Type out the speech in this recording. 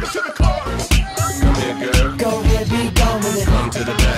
Come here, girl. Go ahead, be gone with it. Come to the dance.